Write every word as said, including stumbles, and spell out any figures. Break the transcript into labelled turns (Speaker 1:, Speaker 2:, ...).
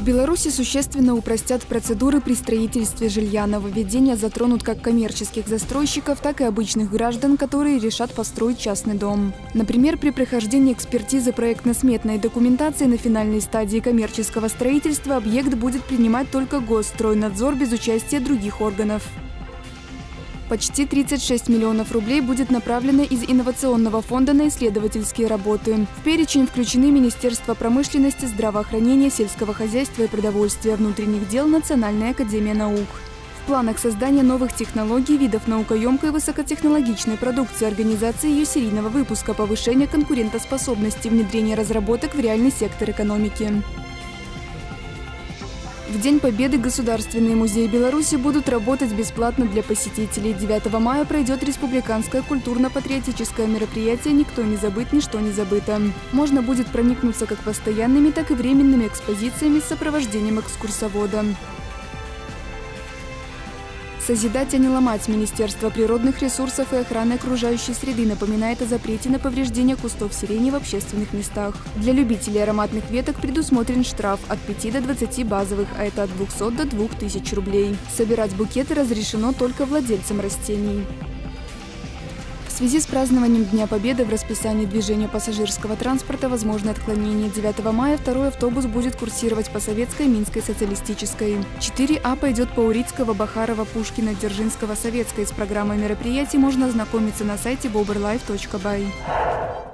Speaker 1: Беларуси существенно упростят процедуры при строительстве жилья. Нововведения затронут как коммерческих застройщиков, так и обычных граждан, которые решат построить частный дом. Например, при прохождении экспертизы проектно-сметной документации на финальной стадии коммерческого строительства объект будет принимать только Госстройнадзор без участия других органов. Почти тридцать шесть миллионов рублей будет направлено из инновационного фонда на исследовательские работы. В перечень включены Министерство промышленности, здравоохранения, сельского хозяйства и продовольствия, внутренних дел, Национальная академия наук. В планах создания новых технологий, видов наукоемкой и высокотехнологичной продукции, организации ее серийного выпуска, повышения конкурентоспособности, внедрения разработок в реальный сектор экономики. В День Победы Государственные музеи Беларуси будут работать бесплатно для посетителей. девятого мая пройдет республиканское культурно-патриотическое мероприятие «Никто не забыт, ничто не забыто». Можно будет проникнуться как постоянными, так и временными экспозициями с сопровождением экскурсовода. Созидать, а не ломать. Министерство природных ресурсов и охраны окружающей среды напоминает о запрете на повреждение кустов сирени в общественных местах. Для любителей ароматных веток предусмотрен штраф от пяти до двадцати базовых, а это от двухсот до двух тысяч рублей. Собирать букеты разрешено только владельцам растений. В связи с празднованием Дня Победы в расписании движения пассажирского транспорта возможно отклонение. девятого мая второй автобус будет курсировать по Советской, Минской, Социалистической. четыре А пойдет по Урицкого, Бахарова, Пушкина, Дзержинского, Советской. С программой мероприятий можно ознакомиться на сайте бобр лайф точка бай.